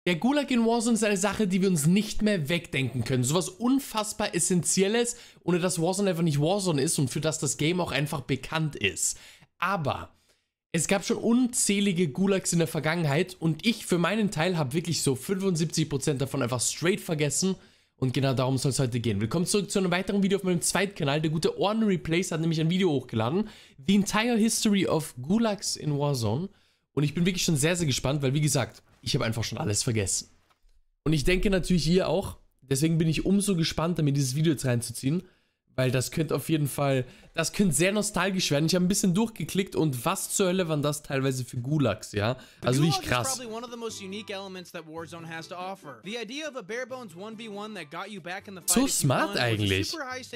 Der Gulag in Warzone ist eine Sache, die wir uns nicht mehr wegdenken können. Sowas unfassbar Essentielles, ohne dass Warzone einfach nicht Warzone ist und für das Game auch einfach bekannt ist. Aber es gab schon unzählige Gulags in der Vergangenheit und ich für meinen Teil habe wirklich so 75% davon einfach straight vergessen. Und genau darum soll es heute gehen. Willkommen zurück zu einem weiteren Video auf meinem Zweitkanal. Der gute Ordinary Plays hat nämlich ein Video hochgeladen. The entire history of Gulags in Warzone. Und ich bin wirklich schon sehr, sehr gespannt, weil wie gesagt, ich habe einfach schon alles vergessen. Und ich denke natürlich ihr auch. Deswegen bin ich umso gespannter, mir dieses Video jetzt reinzuziehen. Weil das könnte auf jeden Fall, das könnte sehr nostalgisch werden. Ich habe ein bisschen durchgeklickt und was zur Hölle waren das teilweise für Gulags, ja? Also wirklich krass. So smart eigentlich.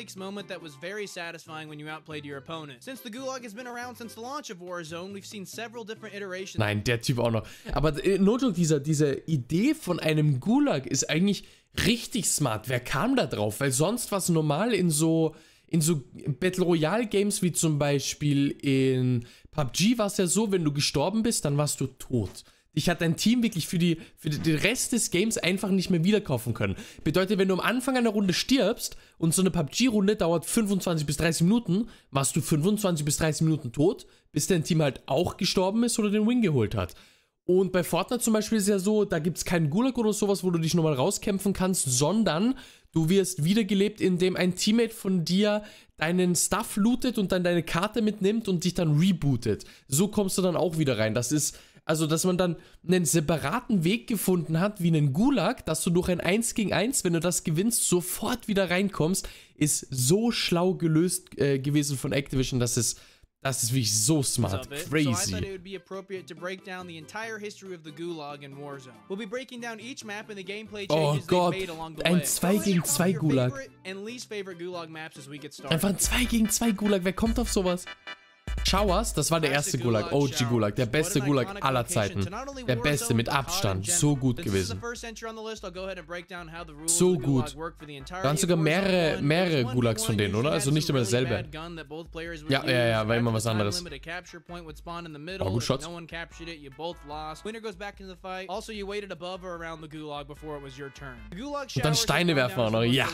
Nein, der Typ auch noch. Aber Notdruck, diese Idee von einem Gulag ist eigentlich richtig smart. Wer kam da drauf? Weil sonst war es normal in so Battle Royale Games wie zum Beispiel in PUBG war es ja so, wenn du gestorben bist, dann warst du tot. Dich hat dein Team wirklich für den Rest des Games einfach nicht mehr wiederkaufen können. Bedeutet, wenn du am Anfang einer Runde stirbst und so eine PUBG-Runde dauert 25 bis 30 Minuten, warst du 25 bis 30 Minuten tot, bis dein Team halt auch gestorben ist oder den Win geholt hat. Und bei Fortnite zum Beispiel ist ja so, da gibt es keinen Gulag oder sowas, wo du dich nochmal rauskämpfen kannst, sondern du wirst wiedergelebt, indem ein Teammate von dir deinen Stuff lootet und dann deine Karte mitnimmt und dich dann rebootet. So kommst du dann auch wieder rein. Das ist, also dass man dann einen separaten Weg gefunden hat, wie einen Gulag, dass du durch ein 1 gegen 1, wenn du das gewinnst, sofort wieder reinkommst, ist so schlau gelöst gewesen von Activision, dass es... Das ist wirklich so smart, crazy. Oh Gott, ein 2 gegen 2 Gulag. Einfach ein 2 gegen 2 Gulag, wer kommt auf sowas? Showers, das war der erste Gulag, OG Gulag, der beste Gulag aller Zeiten. Der beste, mit Abstand, so gut gewesen. So gut. Da waren sogar mehrere Gulags von denen, oder? Also nicht immer dasselbe. Ja, war immer was anderes. Oh, gut Shots. Und dann Steine werfen auch noch, ja.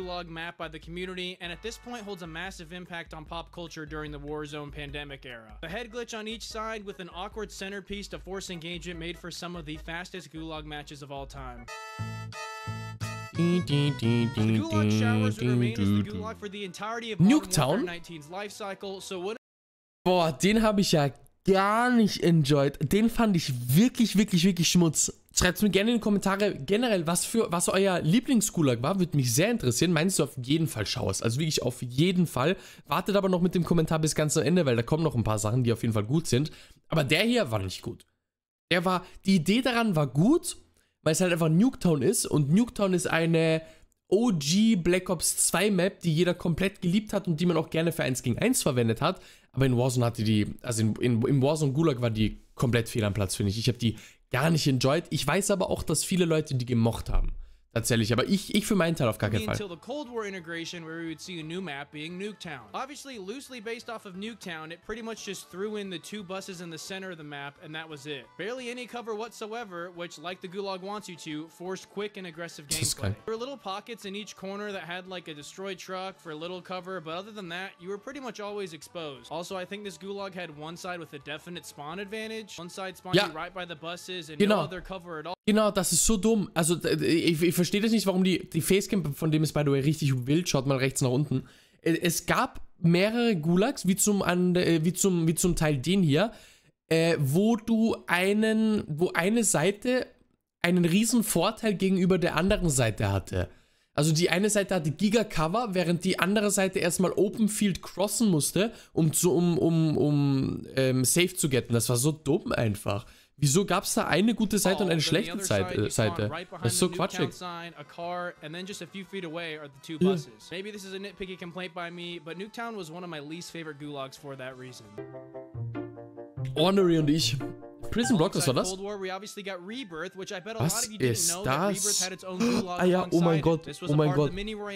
Pandemic era. A head glitch on each side with an awkward centerpiece to force engagement made for some of the fastest Gulag matches of all time. Nuketown? Boah, den habe ich ja gar nicht enjoyed. Den fand ich wirklich, wirklich, wirklich Schmutz. Schreibt mir gerne in die Kommentare generell, was euer Lieblings-Gulag war. Würde mich sehr interessieren. Meinst du auf jeden Fall Showers? Also wirklich auf jeden Fall. Wartet aber noch mit dem Kommentar bis ganz am Ende, weil da kommen noch ein paar Sachen, die auf jeden Fall gut sind. Aber der hier war nicht gut. Die Idee daran war gut, weil es halt einfach Nuketown ist. Und Nuketown ist eine OG Black Ops 2 Map, die jeder komplett geliebt hat und die man auch gerne für 1 gegen 1 verwendet hat. Aber in Warzone hatte die, also im Warzone Gulag war die komplett fehl am Platz, finde ich. Ich habe die gar nicht enjoyed. Ich weiß aber auch, dass viele Leute die gemocht haben. Tatsächlich, aber ich für meinen Teil auf gar keinen Fall. Until the Cold War integration, where we would see a new map being Nuketown. Obviously, loosely based off of Nuketown, it pretty much just threw in the 2 buses in the center of the map, and that was it. Barely any cover whatsoever, which, like the Gulag wants you to, forced quick and aggressive gameplay. There were little pockets in each corner that had like a destroyed truck for a little cover, but other than that, you were pretty much always exposed. Also, I think this Gulag had one side with a definite spawn advantage. One side spawned you right by the buses and no other cover at all. Genau, das ist so dumm. Also, ich verstehe das nicht, warum die Facecam, von dem ist by the way richtig wild, schaut mal rechts nach unten. Es gab mehrere Gulags, wie zum Teil den hier, wo eine Seite einen riesen Vorteil gegenüber der anderen Seite hatte. Also die eine Seite hatte Giga-Cover, während die andere Seite erstmal Open Field crossen musste, um safe zu getten. Das war so dumm einfach. Wieso gab es da eine gute Seite und eine schlechte Seite? Das ist so quatschig. Ordinary und ich. Prison Block, was war das? Was ist das? Ah ja, oh mein Gott, oh mein Gott.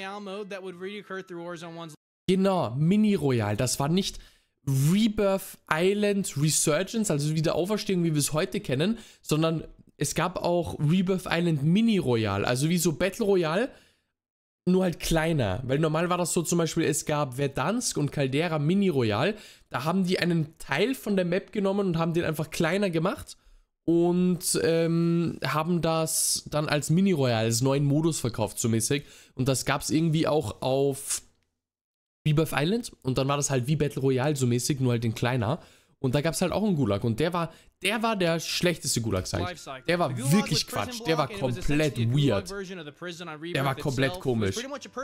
Genau, Mini Royale, das war nicht Rebirth Island Resurgence, also Wiederauferstehung, wie wir es heute kennen, sondern es gab auch Rebirth Island Mini Royale, also wie so Battle Royale, nur halt kleiner. Weil normal war das so zum Beispiel, es gab Verdansk und Caldera Mini Royale, da haben die einen Teil von der Map genommen und haben den einfach kleiner gemacht und haben das dann als Mini Royale, als neuen Modus verkauft, so mäßig. Und das gab es irgendwie auch auf Rebirth Island und dann war das halt wie Battle Royale so mäßig, nur halt in kleiner. Und da gab es halt auch einen Gulag und der war der schlechteste Gulag, sag ich. Der war wirklich Quatsch, der war komplett weird. Der war komplett komisch.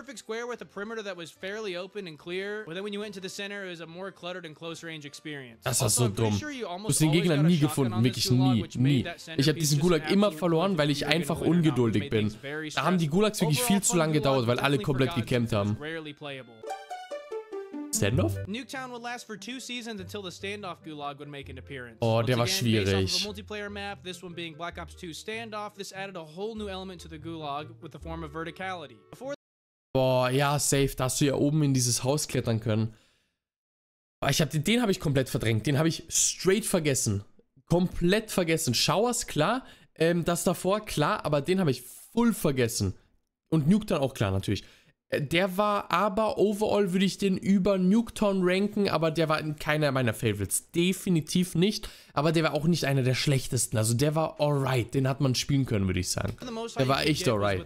Das war so dumm. Du hast den Gegner nie gefunden, wirklich nie. Ich habe diesen Gulag immer verloren, weil ich einfach ungeduldig bin. Da haben die Gulags wirklich viel zu lange gedauert, weil alle komplett gecampt haben. Standoff? Nuketown would last for 2 seasons until the Standoff Gulag would make an appearance. Oh, der war schwierig. Based off of a multiplayer map, this one being Black Ops 2 Standoff, this added a whole new element to the Gulag with the form of verticality. Boah, ja, safe. Da hast du ja oben in dieses Haus klettern können. Den habe ich komplett verdrängt. Den habe ich straight vergessen. Komplett vergessen. Showers, klar. Das davor, klar. Aber den habe ich full vergessen. Und Nuketown auch klar, natürlich. Der war aber, overall würde ich den über Nuketown ranken, aber der war keiner meiner Favorites. Definitiv nicht, aber der war auch nicht einer der schlechtesten. Also der war alright, den hat man spielen können, würde ich sagen. Der war echt alright.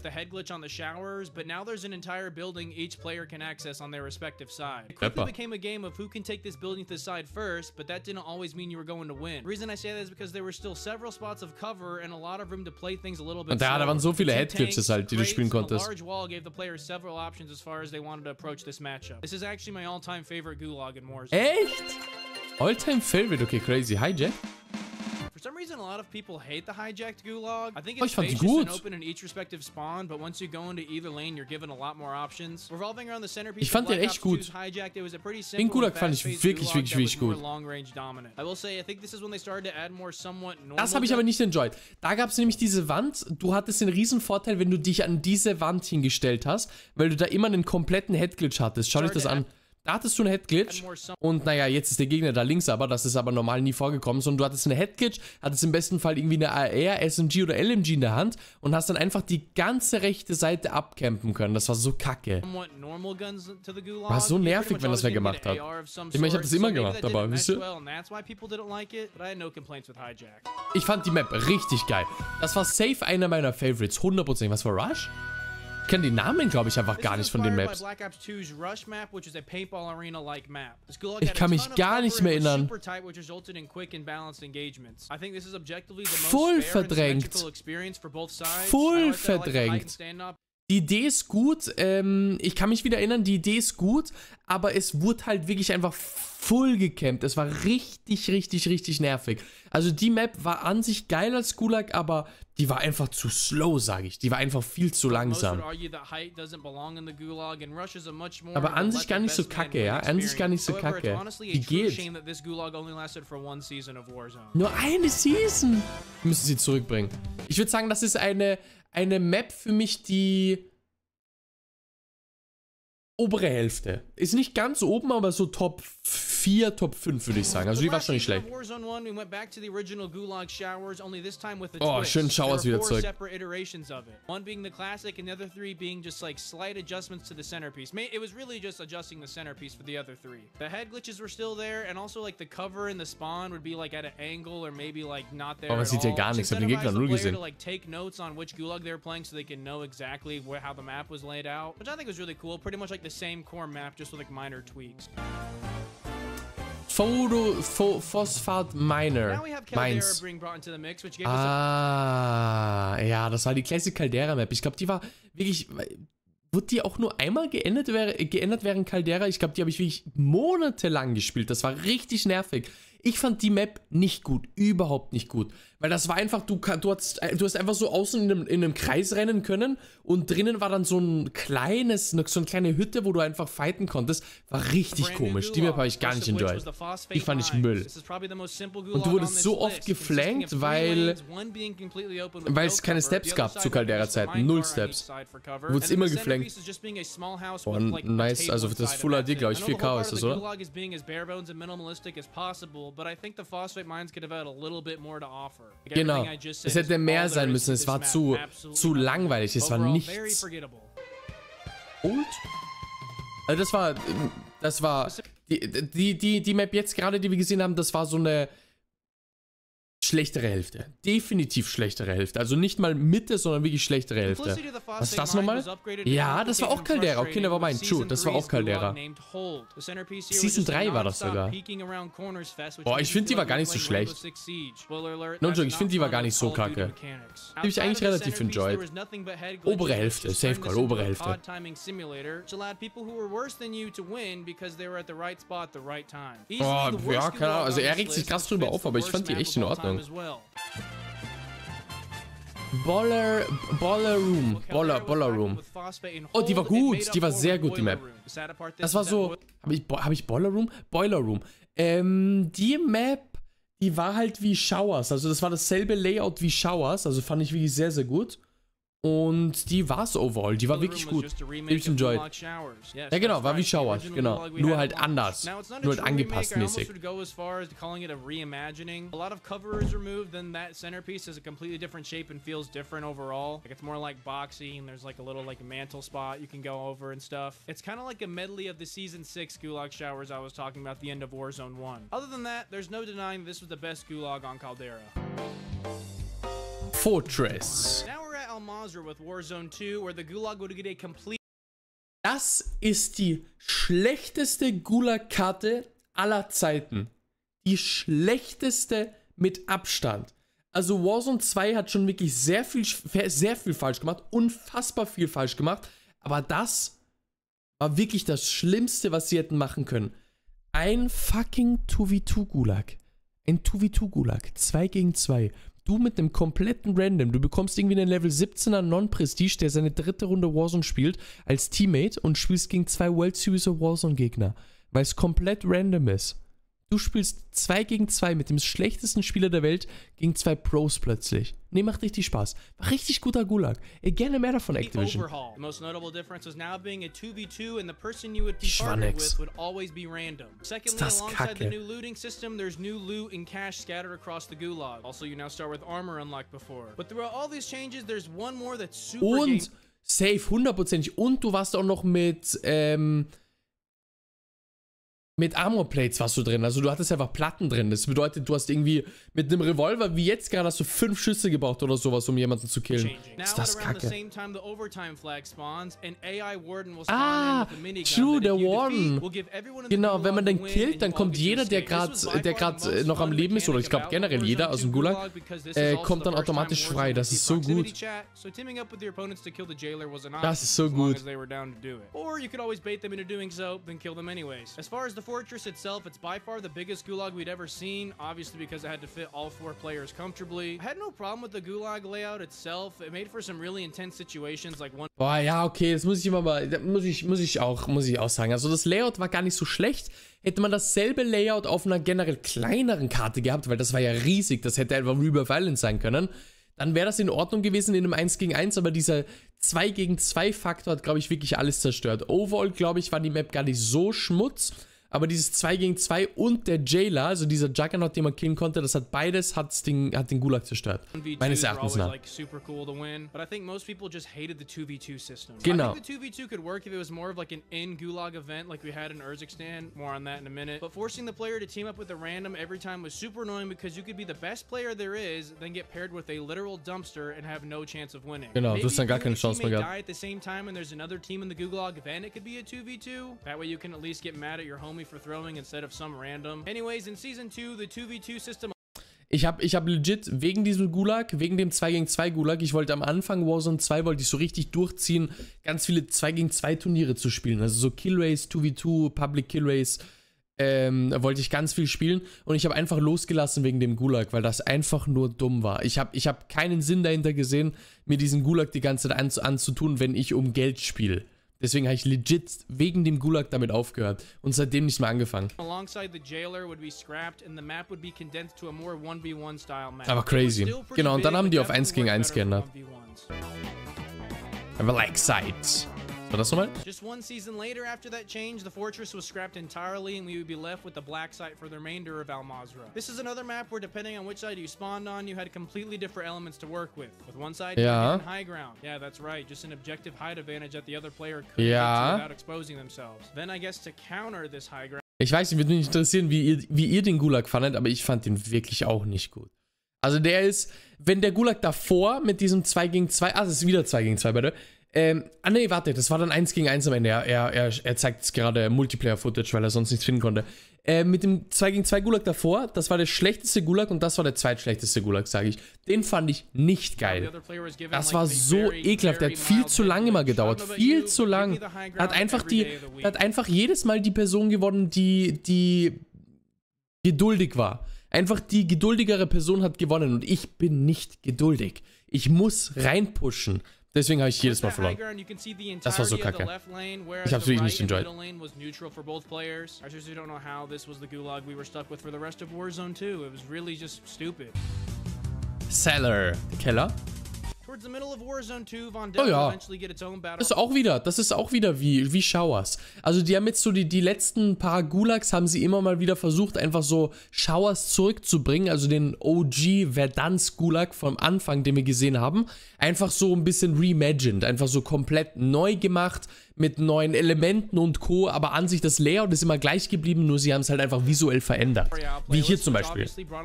Und da waren so viele Headglitches halt, die du spielen konntest. As far as they wanted to approach this matchup. This is actually my all-time favorite Gulag in Warzone. Echt? All-time favorite? Okay, crazy. Hijack? For some reason, a lot of people hate the hijacked Gulag. I think Oh, it's ich fand die spacious gut. and open in each respective spawn, but once you go into either lane, you're given a lot more options. Revolving around the centerpiece. Ich fand den echt gut. Hijacked, it was a pretty Den simple Gulag fand ich wirklich gut. Long-range dominant. I will say, I think this is when they started to add more somewhat normal. Das habe ich aber nicht enjoyed. Da gab es nämlich diese Wand. Du hattest den riesen Vorteil, wenn du dich an diese Wand hingestellt hast, weil du da immer einen kompletten Headglitch hattest. Schau dich das an. Da hattest du einen Headglitch und naja, jetzt ist der Gegner da links, aber das ist aber normal nie vorgekommen, sondern du hattest einen Headglitch, hattest im besten Fall irgendwie eine AR, SMG oder LMG in der Hand und hast dann einfach die ganze rechte Seite abcampen können. Das war so kacke. War so nervig, wenn das wer gemacht hat. Ich meine, ich habe das immer gemacht, aber wisst ihr? Ich fand die Map richtig geil. Das war safe einer meiner Favorites, 100%. Was war Rush? Ich kenne die Namen, glaube ich, einfach gar nicht von den Maps. Ich kann mich gar nicht mehr erinnern. Voll verdrängt. Voll verdrängt. Die Idee ist gut, ich kann mich wieder erinnern, die Idee ist gut, aber es wurde halt wirklich einfach full gecampt. Es war richtig nervig. Also die Map war an sich geil als Gulag, aber die war einfach zu slow, sage ich. Die war einfach viel zu langsam. Aber an sich gar nicht so kacke, ja? An sich gar nicht so kacke. Die geht. Nur eine Season. Müssen sie zurückbringen. Ich würde sagen, das ist eine Map für mich, die obere Hälfte. Ist nicht ganz oben, aber so Top 4, Top 5 würde ich sagen. Also die war schon nicht schlecht. Oh, schön Showers wieder zurück. One being the classic and the other 3 being just like slight adjustments to the centerpiece. It was really just adjusting the centerpiece for the other 3. The head glitches were still there and also like the cover in the spawn would be like at an angle or maybe like not there. Oh, man sieht ja gar nichts. Ich hab den Gegner null gesehen. Like take notes on which Gulag they were playing so they can know exactly how the map was laid out, which I think was really cool. Pretty much like the same core map, just with like minor tweaks. Phosphat Miner. Mines. Ah, ja, das war die Classic Caldera Map. Ich glaube, die war wirklich... Wurde die auch nur einmal geändert während Caldera? Ich glaube, die habe ich wirklich monatelang gespielt. Das war richtig nervig. Ich fand die Map nicht gut. Überhaupt nicht gut. Weil das war einfach, du hast einfach so außen in einem Kreis rennen können und drinnen war dann so eine kleine Hütte, wo du einfach fighten konntest. War richtig komisch. Die Map habe ich gar nicht enjoyed. Die fand ich Müll. Und du wurdest so oft geflankt, weil es keine Steps gab zu Caldera-Zeiten. 0 Steps. Du wurdest immer geflankt. Oh, nice. Also das Full HD, glaube ich. 4K ist das, oder? but I think the Phosphate Mines could have had a little bit more to offer. Like Genau. everything I just said Es hätte is mehr all sein there is müssen. to Es this war map. zu Absolutely langweilig. Es war overall very nichts. forgettable. Und? Also das war die Map jetzt gerade, die wir gesehen haben, das war so eine schlechtere Hälfte. Definitiv schlechtere Hälfte. Also nicht mal Mitte, sondern wirklich schlechtere Hälfte. Was ist das nochmal? Ja, das war auch Caldera. Okay, never mind. True, das war auch Caldera. Season 3 war das sogar. Boah, ich finde, die war gar nicht so schlecht. No joke, ich finde, die war gar nicht so kacke. Die habe ich eigentlich relativ enjoyed. Obere Hälfte, Safe Call, obere Hälfte. Boah, ja, keine Ahnung. Also er regt sich krass drüber auf, aber ich fand die echt in Ordnung. Boiler Room. Oh, die war gut. Die war sehr gut, die Map. Das war so... Hab ich Boiler Room? Boiler Room. Die Map, die war halt wie Showers. Also das war dasselbe Layout wie Showers. Also fand ich wirklich sehr, sehr gut. Und die war es overall. Die war wirklich gut. Ich enjoyed. Ja genau, war wie Showers. Genau. Nur halt anders. Nur halt angepasst mäßig. It's more like boxy and there's like a little like mantle spot you can go over and stuff. It's kind of like a medley of the Season 6 Gulag Showers I was talking about at the end of Warzone 1. Other than that, there's no denying this was the best Gulag on Caldera. Fortress. Now we're at Al Mazrah with Warzone 2, where the Gulag would get a complete... Das ist die schlechteste Gulag-Karte aller Zeiten. Die schlechteste mit Abstand. Also Warzone 2 hat schon wirklich sehr viel falsch gemacht. Unfassbar viel falsch gemacht. Aber das war wirklich das Schlimmste, was sie hätten machen können. Ein fucking 2v2-Gulag. Ein 2v2-Gulag. 2 gegen 2. Du mit einem kompletten Random, du bekommst irgendwie einen Level 17er Non-Prestige, der seine dritte Runde Warzone spielt, als Teammate und spielst gegen 2 World Series of Warzone Gegner, weil es komplett random ist. Du spielst 2 gegen 2 mit dem schlechtesten Spieler der Welt gegen 2 Pros plötzlich. Nee, macht richtig Spaß. War richtig guter Gulag. Gerne mehr davon, Activision. Schwannex. Ist das kacke. Und safe, 100%. Und du warst auch noch mit Armorplates warst du drin, also du hattest einfach Platten drin. Das bedeutet, du hast irgendwie mit einem Revolver wie jetzt gerade hast du 5 Schüsse gebraucht oder sowas, um jemanden zu killen. Ist das kacke. Ah, true, der Warden. Genau, wenn man den killt, dann kommt jeder, der gerade noch am Leben ist, oder ich glaube generell jeder aus dem Gulag, kommt dann automatisch frei. Das ist so gut. Das ist so gut. Fortress itself, it's by far the biggest Gulag we'd ever seen, obviously because it had to fit all 4 players comfortably. I had no problem with the Gulag layout itself. It made for some really intense situations like one... Boah, ja, okay, das muss ich immer mal, muss ich auch sagen. Also das Layout war gar nicht so schlecht. Hätte man dasselbe Layout auf einer generell kleineren Karte gehabt, weil das war ja riesig, das hätte einfach Rebirth Island sein können, dann wäre das in Ordnung gewesen in einem 1 gegen 1, aber dieser 2 gegen 2 Faktor hat, glaube ich, wirklich alles zerstört. Overall, glaube ich, war die Map gar nicht so schmutz. Aber dieses 2 gegen 2 und der Jailer, also dieser Juggernaut, den man killen konnte, das hat beides, hat den Gulag zerstört. Meines Erachtens nach. Genau. Genau, du hast dann gar keine Chance mehr gehabt. For throwing instead of some random. Anyways, in Season 2, the 2v2 system... Ich hab legit wegen diesem Gulag, wegen dem 2 gegen 2 Gulag, ich wollte am Anfang Warzone 2, wollte ich so richtig durchziehen, ganz viele 2 gegen 2 Turniere zu spielen. Also so Killrace, 2v2, Public Killrace, wollte ich ganz viel spielen. Und ich habe einfach losgelassen wegen dem Gulag, weil das einfach nur dumm war. Ich hab keinen Sinn dahinter gesehen, mir diesen Gulag die ganze Zeit anzutun, wenn ich um Geld spiele. Deswegen habe ich legit wegen dem Gulag damit aufgehört und seitdem nicht mehr angefangen. Aber crazy. Genau, und dann haben die auf 1 gegen 1 geändert. Aber like sight. war das nochmal? Just one season later after that change, the fortress was scrapped entirely and we would be left with the black site for the remainder of Al Mazrah. This is another map where depending on which side you spawned on, you had completely different elements to work with. With one side, you had high ground. Yeah, that's right. Just an objective height advantage that the other player couldn't get to without exposing themselves. Then I guess to counter this high ground. Ich weiß nicht, würde mich interessieren, wie ihr den Gulag fandet, aber ich fand den wirklich auch nicht gut. Also der ist, wenn der Gulag davor mit diesem 2 gegen 2, das ist wieder 2 gegen 2, bitte. Nee, warte, das war dann 1 gegen 1 am Ende. Er zeigt jetzt gerade Multiplayer-Footage, weil er sonst nichts finden konnte. Mit dem 2 gegen 2 Gulag davor, das war der schlechteste Gulag und das war der zweitschlechteste Gulag, sage ich. Den fand ich nicht geil. Das war so ekelhaft, der hat viel zu lange immer gedauert, viel zu lang. Hat einfach jedes Mal die Person gewonnen, die geduldig war. Einfach die geduldigere Person hat gewonnen und ich bin nicht geduldig. Ich muss reinpushen. Deswegen habe ich jedes Mal verloren. Das war so kacke. Ich habe es wirklich nicht enjoyed. Cellar. Keller? Oh ja. Das ist auch wieder wie Showers. Also die haben jetzt so die letzten paar Gulags haben sie immer mal wieder versucht, einfach so Showers zurückzubringen. Also den OG Verdansk Gulag vom Anfang, den wir gesehen haben. Einfach so ein bisschen reimagined. Einfach so komplett neu gemacht. Mit neuen Elementen und Co. Aber an sich das Layout ist immer gleich geblieben, nur sie haben es halt einfach visuell verändert. Wie hier zum Beispiel.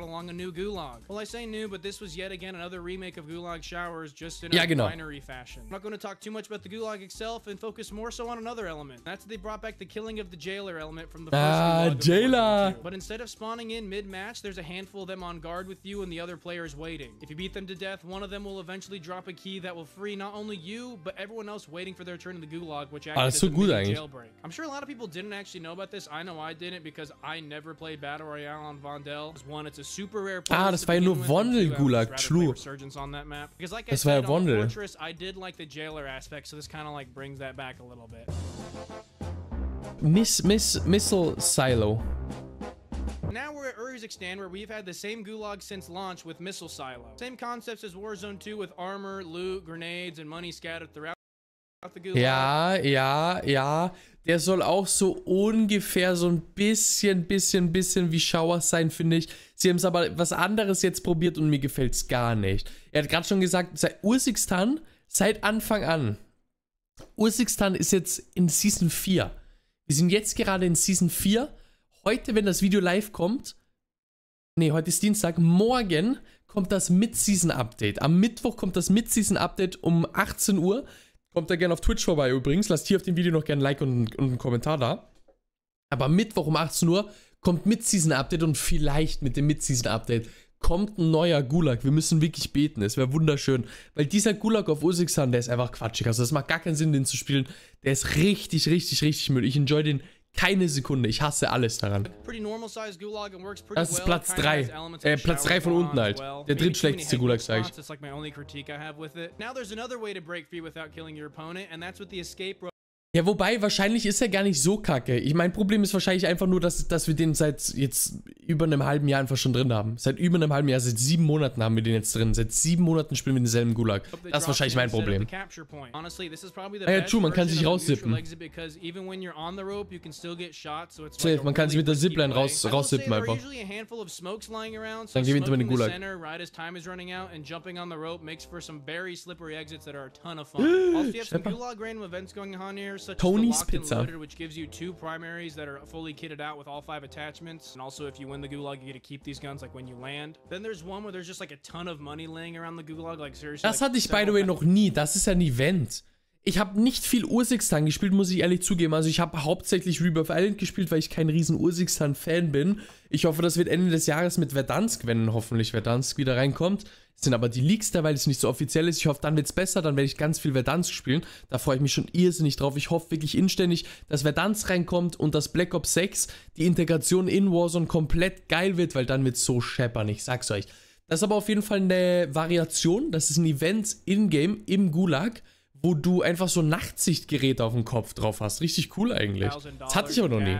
Ja, genau. Jailer! But instead of spawning in mid-match, there's a handful of them on guard with you and the other players waiting. If you beat them to death, one of them will eventually drop a key that will free not only you, but everyone else waiting for their turn in the gulag, which das ist so gut eigentlich. I'm sure a lot of people didn't actually know about this. I know I didn't because I never played Battle Royale on Vondel. One, it's a super rare place. Das war ja nur Vondel-Gulag, true. Das war ja Vondel. I did like the jailer aspect, so this kind of like brings that back a little bit. Missile Silo. Now we're at Uri's Extend, where we've had the same gulag since launch with Missile Silo. Same concepts as Warzone 2 with armor, loot, grenades, and money scattered throughout. Ja. Der soll auch so ungefähr so ein bisschen wie Showers sein, finde ich. Sie haben es aber was anderes jetzt probiert und mir gefällt es gar nicht. Er hat gerade schon gesagt, Urzikstan, seit Anfang an. Urzikstan ist jetzt in Season 4. Wir sind jetzt gerade in Season 4. Heute, wenn das Video live kommt, heute ist Dienstag, morgen kommt das Mid-Season-Update. Am Mittwoch kommt das Mid-Season-Update um 18 Uhr. Kommt da gerne auf Twitch vorbei übrigens. Lasst hier auf dem Video noch gerne ein Like und einen Kommentar da. Aber Mittwoch um 18 Uhr kommt Mid-Season-Update und vielleicht mit dem Mid-Season-Update kommt ein neuer Gulag. Wir müssen wirklich beten. Es wäre wunderschön. Weil dieser Gulag auf Urzikstan, der ist einfach quatschig. Also das macht gar keinen Sinn, den zu spielen. Der ist richtig Müll. Ich enjoy den keine Sekunde. Ich hasse alles daran. Das ist Platz 3. Platz 3 von unten halt. Der drittschlechteste Gulag, sage ich. Ja, wobei, wahrscheinlich ist er gar nicht so kacke. Mein Problem ist wahrscheinlich einfach nur, dass wir den seit jetzt über einem halben Jahr einfach schon drin haben. Seit über einem halben Jahr, seit 7 Monaten haben wir den jetzt drin. Seit 7 Monaten spielen wir denselben Gulag. Das ist wahrscheinlich mein Problem. Ja, true, man kann sich raussippen. Safe, man kann sich mit der Zipline raussippen einfach. Dann gewinnt man den Gulag. Tony's Pizza. Which gives you 2 primaries that are fully kitted out with all 5 attachments. And also, if you win the gulag, you get to keep these guns like when you land. Then there's one where there's just like a ton of money laying around the gulag, like seriously. Das hatte ich by the way noch nie. Das ist ein Event. Ich habe nicht viel Urzikstan gespielt, muss ich ehrlich zugeben. Also ich habe hauptsächlich Rebirth Island gespielt, weil ich kein riesen Urzikstan-Fan bin. Ich hoffe, das wird Ende des Jahres mit Verdansk, wenn hoffentlich Verdansk wieder reinkommt. Das sind aber die Leaks da, weil es nicht so offiziell ist. Ich hoffe, dann wird es besser, dann werde ich ganz viel Verdansk spielen. Da freue ich mich schon irrsinnig drauf. Ich hoffe wirklich inständig, dass Verdansk reinkommt und dass Black Ops 6, die Integration in Warzone komplett geil wird, weil dann wird es so scheppern, ich sag's euch. Das ist aber auf jeden Fall eine Variation. Das ist ein Event in-game, im Gulag, wo du einfach so Nachtsichtgeräte auf dem Kopf drauf hast. Richtig cool eigentlich. Das hatte ich aber noch nie.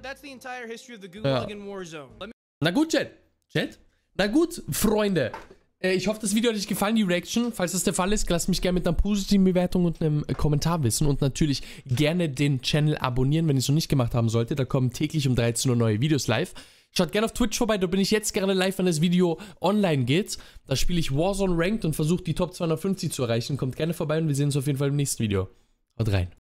Ja. Na gut, Chat. Na gut, Freunde. Ich hoffe, das Video hat euch gefallen, die Reaction. Falls das der Fall ist, lasst mich gerne mit einer positiven Bewertung und einem Kommentar wissen. Und natürlich gerne den Channel abonnieren, wenn ihr es noch nicht gemacht haben solltet. Da kommen täglich um 13 Uhr neue Videos live. Schaut gerne auf Twitch vorbei, da bin ich jetzt gerne live, wenn das Video online geht. Da spiele ich Warzone Ranked und versuche die Top 250 zu erreichen. Kommt gerne vorbei und wir sehen uns auf jeden Fall im nächsten Video. Haut rein.